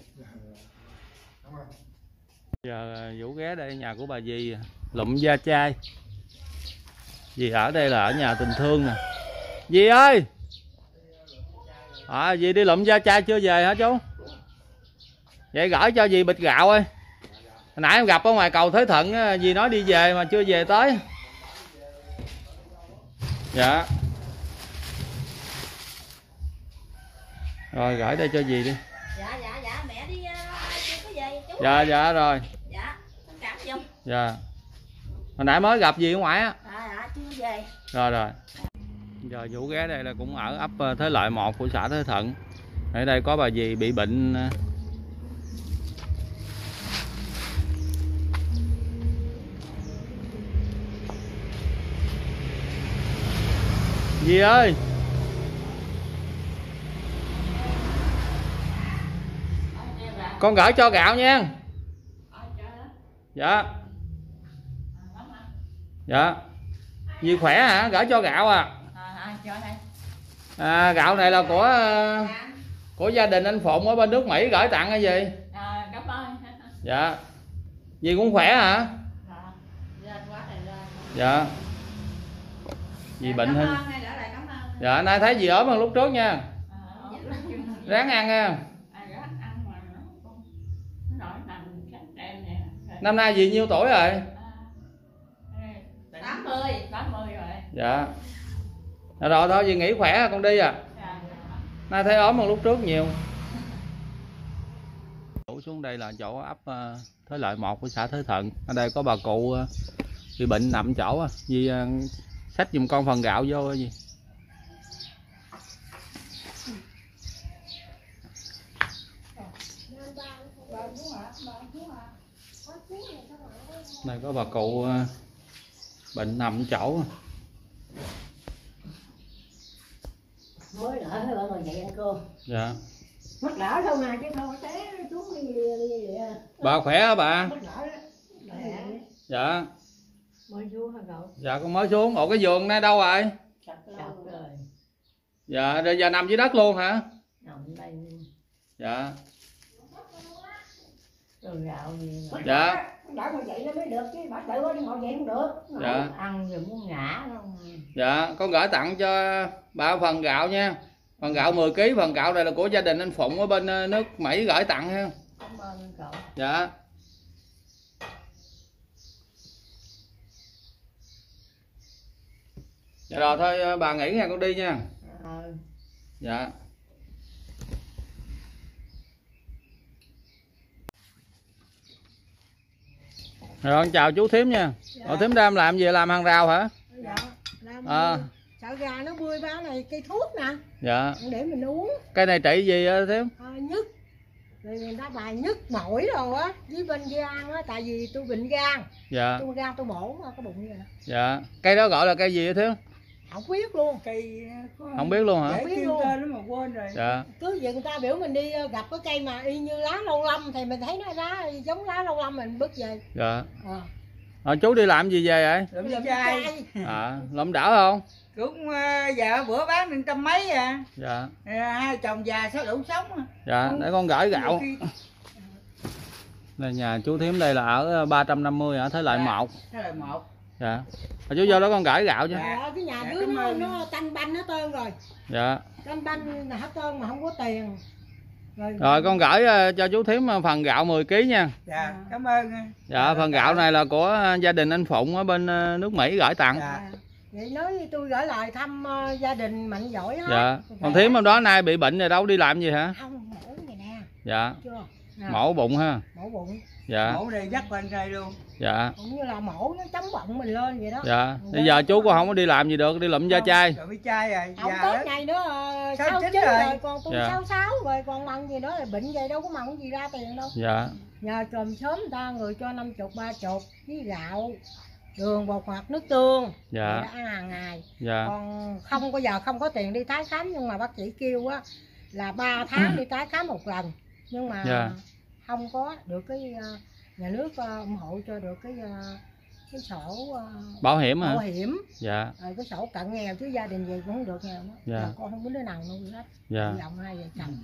Giờ Vũ ghé đây nhà của bà dì Lụm Da Chai. Dì ở đây là ở nhà tình thương nè. Dì ơi. À, dì đi lụm da chai chưa về hả chú? Vậy gửi cho dì bịch gạo ơi. Hồi nãy em gặp ở ngoài cầu Thới Thuận, dì nói đi về mà chưa về tới. Dạ. Rồi gửi đây cho dì đi. Dạ dạ dạ mẹ đi chưa có về chú. Dạ dạ rồi. Dạ, con cảm giùm. Dạ. Hồi nãy mới gặp dì ở ngoài á. Dạ dạ chưa về. Rồi rồi. Giờ Vũ ghé đây là cũng ở ấp Thới Lợi một của xã Thới Thuận. Ở đây có bà dì bị bệnh. Dì ơi. Con gửi cho gạo nha. Dạ. Dạ. Dì khỏe hả? Gửi cho gạo à. À, gạo này là của của gia đình anh Phụng ở bên nước Mỹ gửi tặng hay gì? À, cảm ơn. Dạ. Dì cũng khỏe hả? Dạ. Dì bệnh hơn. Dạ, nay thấy dì ốm hơn lúc trước nha. Ráng ăn nha. Năm nay dì nhiêu tuổi rồi? tám mươi, tám mươi rồi. Dạ. Rồi thôi dì nghỉ khỏe con đi à. Nay thấy ốm hơn lúc trước nhiều. Đổ xuống đây là chỗ ấp Thới Lợi một của xã Thới Thuận. Ở đây có bà cụ bị bệnh nằm chỗ. Dì xách giùm con phần gạo vô gì. Đây có bà cụ bệnh nằm chỗ. Mới đỡ thôi bà ngồi dậy ăn cơm. Dạ. Mất đỡ đâu mà chứ không té xuống đi vậy. Bà khỏe hả bà? Mất đỡ đó. Dạ. Mới xuống hả cậu? Dạ con mới xuống. Ủa cái giường nay đâu rồi? Sập rồi. Dạ rồi giờ nằm dưới đất luôn hả? Nằm đây. Dạ. Rồi gạo gì mà. Dạ. Đỡ ngồi dậy nó mới được chứ, bà tự đi ngồi dậy không được. Dạ. Ăn rồi muốn ngã không. Dạ, con gửi tặng cho ba phần gạo nha. Phần gạo mười ký, phần gạo này là của gia đình anh Phụng ở bên nước Mỹ gửi tặng ha. Cảm ơn cậu. Dạ. Dạ rồi thôi bà nghỉ nha, con đi nha. Ừ. Dạ. Rồi con chào chú Thím nha. Dạ. Ủa Thím đang làm gì, làm hàng rào hả? Dạ. Làm À. sợ gà nó bươi báo này cây thuốc nè. Dạ. Để mình uống. Cây này trị gì á Thím? À, nhức. Rồi người ta bài nhức mỏi rồi á, với bên gan á, tại vì tôi bệnh gan. Dạ. Tôi gan tôi mổ cái bụng vậy nè. Dạ. Cây đó gọi là cây gì á Thím? Không biết luôn. Cây Không biết luôn hả? Không biết luôn. tên nó mà quên rồi. Dạ. Cứ giờ người ta biểu mình đi gặp cái cây mà y như lá lâu lâm thì mình thấy nó lá giống lá lâu lâm mình bước về. Dạ. À. À, chú đi làm gì về vậy? Lụm Lụm chai. chai. À, lụm đỡ không? Cũng uh, dạ bữa bán được trăm mấy à. Dạ. À, hai chồng già sao đủ sống à. Dạ, để con gửi gạo. Khi... Đây nhà chú Thím đây là ở ba trăm năm mươi ở Thế Lợi Dạ. một. Thế là một. Dạ. À, chú vô đó con gửi gạo chứ. Dạ, cái nhà Dạ, dưới cảm nó, ơn. nó tanh banh hết trơn rồi. Dạ. Tanh banh là hết trơn mà không có tiền. Rồi, Rồi con gửi uh, cho chú Thím uh, phần gạo mười ký nha. Dạ, cảm ơn. Dạ, phần gạo này là của uh, gia đình anh Phụng ở bên uh, nước Mỹ gửi tặng. Dạ. à, vậy nói tôi gửi lời thăm uh, gia đình mạnh giỏi hết. Dạ. Còn Thím hôm đó nay bị bệnh rồi đâu đi làm gì hả? Không, mổ này nè. Dạ. Chưa? Nè, Mổ bụng ha. mổ bụng. Dạ. Mổ này dắt lên đây luôn. Dạ. Cũng như là mổ nó chống bọng mình lên vậy đó. Dạ. Bây giờ chú cũng không có đi làm gì được, đi lụm da chai. Rồi bị chai rồi. Không Già Tết đó. ngày nữa uh, Sáu sáu chín chín rồi. rồi, còn tôi Dạ. sáu sáu rồi, còn mặn gì đó là bệnh vậy đâu có mặn gì ra tiền đâu. Dạ. Nhờ trùm sớm người ta người cho năm chục ba chục với gạo, đường bột ngọt nước tương. Dạ. Để ăn hàng ngày. Dạ. Còn không có giờ không có tiền đi tái khám, nhưng mà bác sĩ kêu á là ba tháng đi tái khám một lần, nhưng mà Dạ. không có được cái uh, nhà nước uh, ủng hộ cho được cái uh, cái sổ uh, Bảo hiểm hả? bảo hiểm, Dạ. rồi cái sổ cận nghèo chứ gia đình gì cũng không được nghèo đó. Dạ. Giờ con không có đứa nào nuôi hết. Dạ. Dòng hai vợ chồng.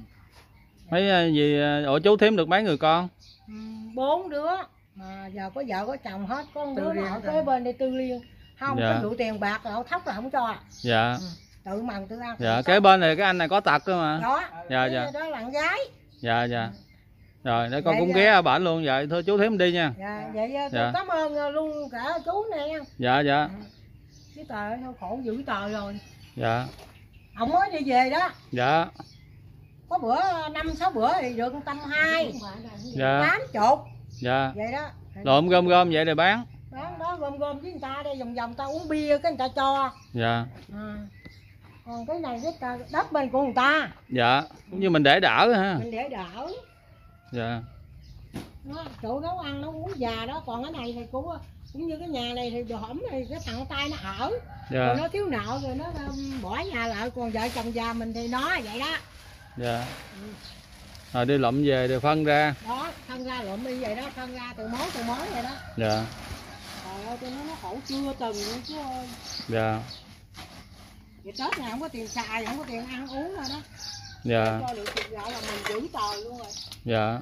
Mấy uh, gì uh, ủa chú Thím được mấy người con? Ừ, bốn đứa mà giờ có vợ có chồng hết, có một Tư đứa liên nào rồi. kế bên đi tư liên không. Dạ. Có vụ tiền bạc là thóc là không cho. Dạ. Ừ, tự mần tự ăn. Dạ, tự kế sống. bên này cái anh này có tật cơ mà. Đó. Dạ, Cái dạ. đó là con gái. Dạ, dạ. Rồi để con Vậy cũng dạ. ghé ở bển luôn vậy. Thôi chú Thím đi nha. Dạ, vậy tôi Dạ. cảm ơn luôn cả chú nè. Dạ, dạ. Chứ trời ơi, nó khổ dữ trời rồi. Dạ. Ông mới đi về đó, Dạ. có bữa năm sáu bữa thì được trăm hai, Dạ. tám chục, Dạ. vậy đó. Lộn gom gom vậy để bán. Bán đó gom gom với người ta đây vòng vòng ta uống bia cái người ta cho. Dạ. À. Còn cái này cái ta- đất bên của người ta, Dạ. Cũng như mình để đỡ ha. mình để đỡ. Dạ. Nó chỗ nấu ăn nấu uống già đó, còn cái này thì cũng cũng như cái nhà này thì đồ hổm này cái thằng tay nó ở, Dạ. rồi nó thiếu nợ rồi nó um, bỏ nhà lại, còn vợ chồng già mình thì nó vậy đó. Dạ. Rồi đi lụm về rồi phân ra. Đó, phân ra lụm đi vậy đó, phân ra từ mối từ mối vậy đó. Dạ. Trời ơi, tôi nói nó khổ chưa từng luôn chú ơi. Dạ. Vậy Tết này không có tiền xài, không có tiền ăn uống rồi đó. Dạ. Cho được thịt gạo là mình giữ tời luôn rồi. Dạ.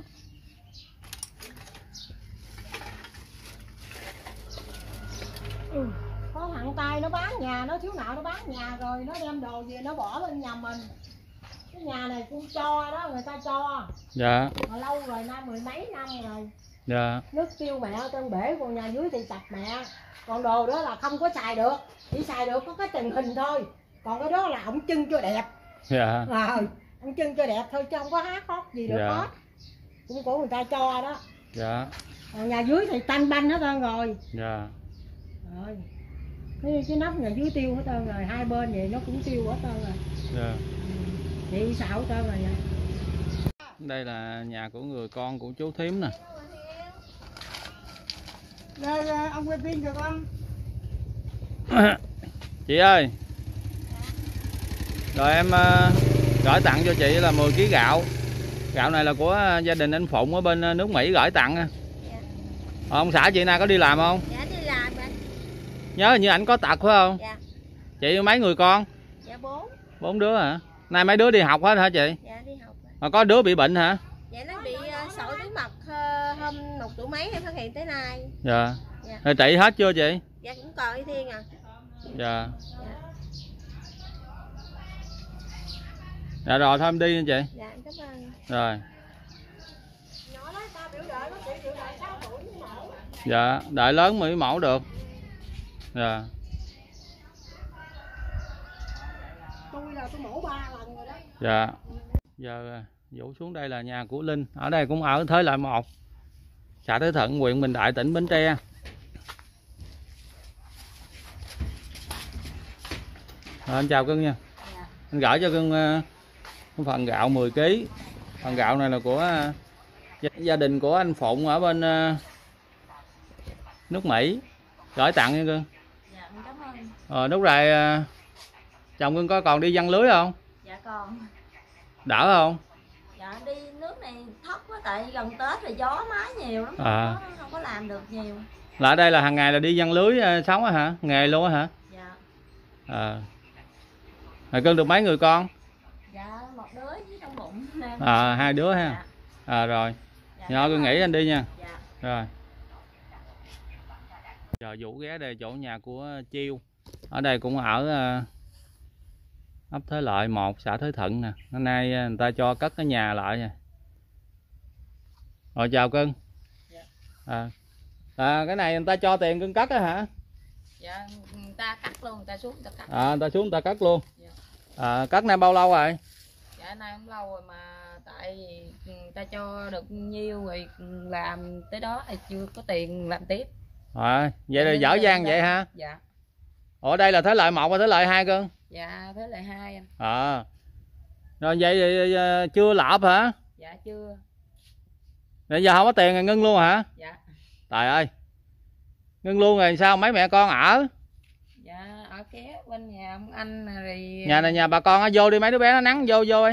Ừ. Có thằng tay nó bán nhà, nó thiếu nợ nó bán nhà rồi nó đem đồ về nó bỏ lên nhà mình. Cái nhà này cũng cho đó, người ta cho. Dạ. Mà lâu rồi, năm mười mấy năm rồi. Dạ. Nước tiêu mẹ ở trên bể, còn nhà dưới thì sạch mẹ. Còn đồ đó là không có xài được, chỉ xài được có cái tình hình thôi. Còn cái đó là ổng trưng cho đẹp. Dạ. Ờ, ổng trưng cho đẹp thôi chứ không có hát hót gì được Dạ. hết. Cũng của người ta cho đó. Dạ. Còn nhà dưới thì tanh banh hết trơn rồi. Dạ. Rồi. Cái, cái nắp nhà dưới tiêu hết trơn rồi, hai bên vậy nó cũng tiêu hết trơn rồi. Dạ. Chị xạo hết trơn rồi vậy. Đây là nhà của người con của chú Thím nè. Đây, ông quay phim cho con. Chị ơi. Rồi em uh, gửi tặng cho chị là mười ký gạo. Gạo này là của gia đình anh Phụng ở bên nước Mỹ gửi tặng. Dạ. Ông xã chị nay có đi làm không? Dạ đi làm anh. Nhớ như ảnh có tật phải không? Dạ. Chị mấy người con? Dạ bốn. Bốn đứa hả? Nay mấy đứa đi học hết hả chị? Dạ đi học. Mà có đứa bị bệnh hả? Dạ nó bị uh, sỏi túi mật uh, hôm một tuổi mấy em phát hiện tới nay. Dạ. Dạ. Rồi trị hết chưa chị? Dạ cũng còn y thiên à. Dạ. Dạ rồi thôi em đi nha chị. Dạ em cảm ơn. Rồi. Nhỏ đó ta biểu đợi nó chị biểu đợi sáu tuổi mới mổ. Dạ, đợi lớn mới mổ được. Dạ. Tôi là tôi mổ ba lần rồi đó. Dạ. Giờ Vũ xuống đây là nhà của Linh, ở đây cũng ở Thới Lợi một, xã Thới Thuận, huyện Bình Đại, tỉnh Bến Tre. Rồi, anh chào cưng nha. Dạ. Anh gửi cho cưng uh, phần gạo mười ký. Phần gạo này là của uh, gia đình của anh Phụng ở bên uh, nước Mỹ, gửi tặng nha cưng. Dạ em cảm ơn. Rồi lúc này uh, chồng cưng có còn đi giăng lưới không? Dạ còn. Đỡ không? Dạ đi nước này thấp quá, tại gần Tết là gió mái nhiều lắm, À. không, có, không có làm được nhiều. Là ở đây là hàng ngày là đi giăng lưới uh, sống á hả? Nghề luôn á hả? Dạ. À. Rồi cưng được mấy người con? Dạ một đứa với trong bụng nên. À hai đứa ha. Dạ. À rồi. Dạ, Nhỏ cưng nghỉ anh đi nha. Dạ. Rồi. Giờ Vũ ghé đây chỗ nhà của Chiêu. Ở đây cũng ở uh, ấp Thới Lợi một, xã Thới Thuận nè. Hôm nay người ta cho cất cái nhà lại nha. Rồi chào cưng. Dạ. À. À cái này người ta cho tiền cưng cất á hả? Dạ người ta cắt luôn, người ta xuống người ta cắt. À người ta xuống người ta cất luôn. Dạ. À cất này bao lâu rồi? Dạ nay không lâu rồi, mà tại vì người ta cho được nhiêu rồi làm tới đó thì chưa có tiền làm tiếp. À, vậy là Nên dở tiền dang đó- vậy ha? Dạ. Ở đây là Thới Lợi một và Thới Lợi hai cưng? Dạ thế lại hai anh. À. Rồi vậy thì, uh, chưa lợp hả? Dạ chưa. Bây giờ không có tiền rồi ngưng luôn hả? Dạ. Trời ơi. Ngưng luôn rồi sao mấy mẹ con ở? Dạ ở ké bên nhà ông anh rồi. Nhà này nhà bà con á, vô đi mấy đứa bé nó nắng, vô vô đi.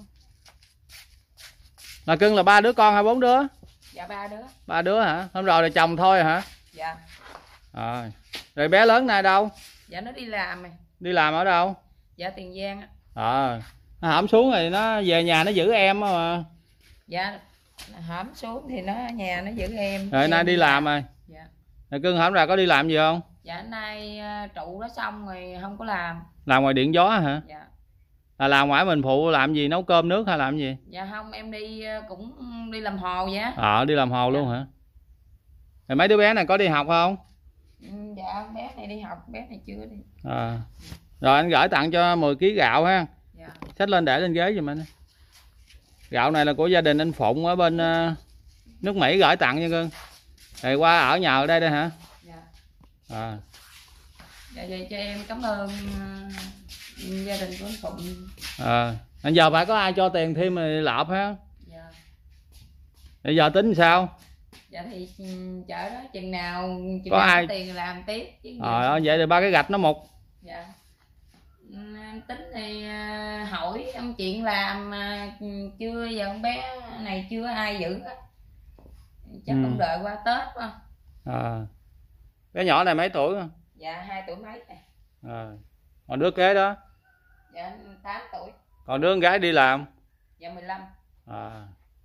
Là cưng là ba đứa con hay bốn đứa? Dạ ba đứa. Ba đứa hả? Hôm rồi là chồng thôi hả? Dạ. À. Rồi bé lớn này đâu? Dạ nó đi làm này. Đi làm ở đâu? Dạ Tiền Giang á. À. Nó hổm xuống rồi nó về nhà nó giữ em á mà. Dạ hổm xuống thì nó ở nhà nó giữ em. Rồi nay đi làm rồi. Dạ. Rồi cưng hổm ra có đi làm gì không? Dạ nay uh, trụ đó xong rồi không có làm. Làm ngoài điện gió hả? Dạ. Là làm ngoài mình phụ làm gì, nấu cơm nước hay làm gì? Dạ không, em đi uh, cũng đi làm hồ vậy á. Ờ đi làm hồ luôn hả? Rồi mấy đứa bé này có đi học không? Ừ, dạ bé này đi học, bé này chưa đi. À. Rồi anh gửi tặng cho mười ký gạo ha. Dạ. Xách lên để lên ghế giùm anh. Gạo này là của gia đình anh Phụng ở bên uh, nước Mỹ gửi tặng nha cưng. Rồi qua ở nhà ở đây đây hả? Dạ. À. Dạ vậy cho em cảm ơn uh, gia đình của anh Phụng. À. Anh giờ phải có ai cho tiền thêm thì lợp ha. Dạ. Bây giờ tính sao? Dạ thì ừ, chợ đó chừng nào chừng Có nào ai? có tiền làm tiếp chứ. Ờ à, vậy thì ba cái gạch nó mục. Dạ. Ừ, em tính thì uh, hỏi ông chuyện làm uh, chưa, giờ con bé này chưa ai giữ á. Chắc Ừ. cũng đợi qua Tết quá. À. Cái nhỏ này mấy tuổi không? Dạ hai tuổi mấy này. À. Còn đứa kế đó? Dạ tám tuổi. Còn đứa con gái đi làm? Dạ mười lăm. À.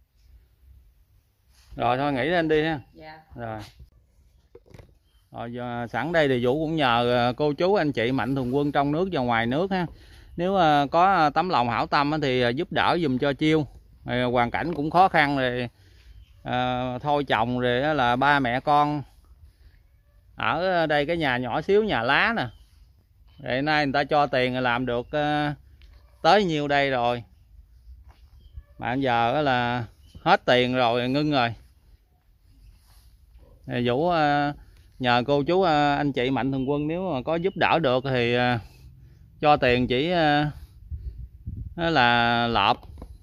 Rồi thôi nghỉ lên đi ha. Dạ. Rồi. Rồi giờ, sẵn đây thì Vũ cũng nhờ cô chú anh chị mạnh thường quân trong nước và ngoài nước ha. Nếu uh, có tấm lòng hảo tâm uh, thì uh, giúp đỡ dùm cho Chiêu. Rồi, hoàn cảnh cũng khó khăn rồi. Uh, thôi chồng rồi uh, là ba mẹ con ở đây cái nhà nhỏ xíu nhà lá nè. Rồi nay người ta cho tiền rồi làm được uh, tới nhiêu đây rồi. Mà giờ uh, là hết tiền rồi ngưng rồi. Thì Vũ uh, nhờ cô chú uh, anh chị mạnh thường quân nếu mà có giúp đỡ được thì uh, cho tiền chỉ uh, là lợp.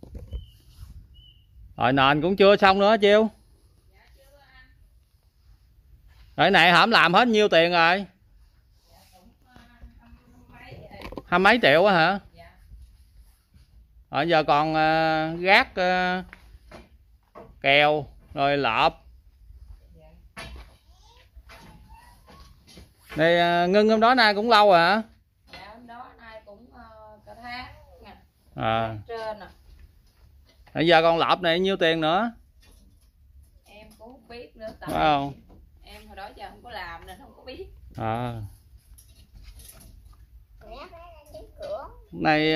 Rồi nền cũng chưa xong nữa Chiêu. Rồi này hổm làm hết nhiêu tiền rồi? Hai mấy triệu á hả? Rồi giờ còn uh, gác uh, kèo rồi lợp. Này à, ngưng hôm đó nay cũng lâu rồi hả? Dạ hôm đó nay cũng uh, cả tháng nè. À. Trên nè. Bây giờ con lợp này nhiêu tiền nữa? Em cũng không biết nữa, tại wow. em hồi đó giờ không có làm nên không có biết. À. Này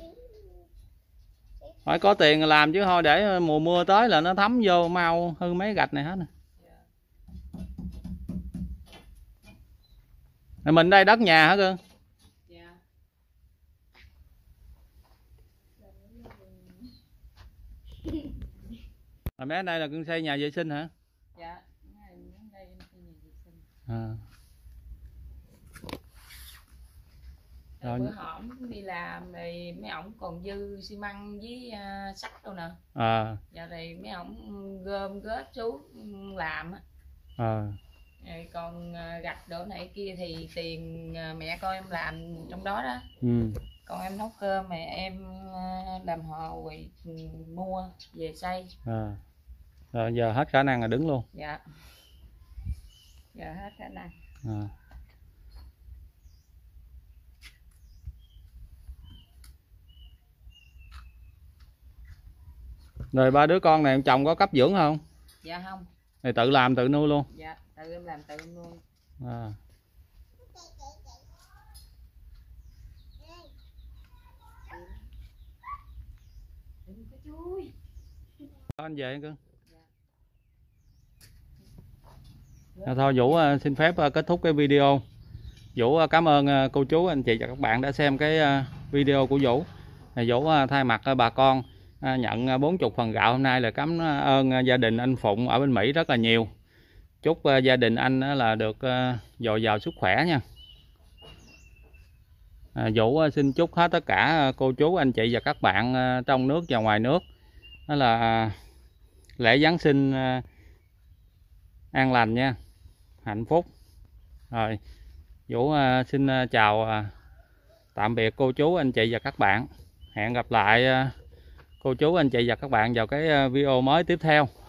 phải có tiền làm chứ thôi, để mùa mưa tới là nó thấm vô mau hư mấy gạch này hết nè. Này mình đây đất nhà hả cưng? Dạ. À, mấy đây là cưng xây nhà vệ sinh hả? Dạ. Đây em xây nhà vệ sinh. À. Rồi bữa hổm đi làm thì mấy ổng còn dư xi măng với uh, sắt đâu nè. À. Giờ thì mấy ổng gom góp xuống làm á. À. Rồi còn uh, gạch đổ này kia thì tiền uh, mẹ con em làm trong đó đó. Ừ. Còn em nấu cơm mẹ em uh, làm hồ rồi um, mua về xây. À. Rồi giờ hết khả năng là đứng luôn. Dạ. Giờ hết khả năng. À. Rồi ba đứa con này chồng có cấp dưỡng không? Dạ không. Thì tự làm tự nuôi luôn. Dạ, tự em làm tự em nuôi. À. Đừng có chui. Anh về cưng. À, thôi Vũ xin phép kết thúc cái video. Vũ cảm ơn cô chú anh chị và các bạn đã xem cái video của Vũ. Vũ thay mặt bà con nhận bốn mươi phần gạo hôm nay là cảm ơn gia đình anh Phụng ở bên Mỹ rất là nhiều. Chúc gia đình anh là được dồi dào sức khỏe nha. Vũ xin chúc hết tất cả cô chú anh chị và các bạn trong nước và ngoài nước đó là lễ Giáng sinh an lành nha, hạnh phúc. Rồi Vũ xin chào tạm biệt cô chú anh chị và các bạn. Hẹn gặp lại cô chú anh chị và các bạn vào cái video mới tiếp theo.